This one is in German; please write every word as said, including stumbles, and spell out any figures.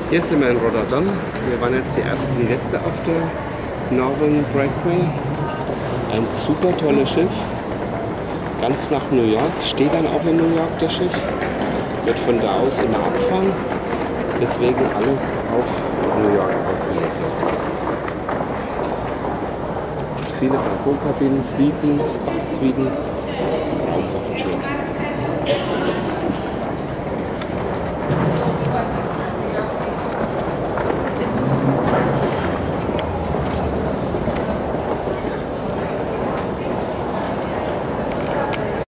Hier sind wir in Rotterdam. Wir waren jetzt die ersten Gäste auf der Northern Brightway. Ein super tolles Schiff. Ganz nach New York. Steht dann auch in New York das Schiff. Wird von da aus immer abfahren. Deswegen alles auf New York ausgelegt. Viele Balkonkabinen, Suiten, Spa-Suiten. Traumhaft schön.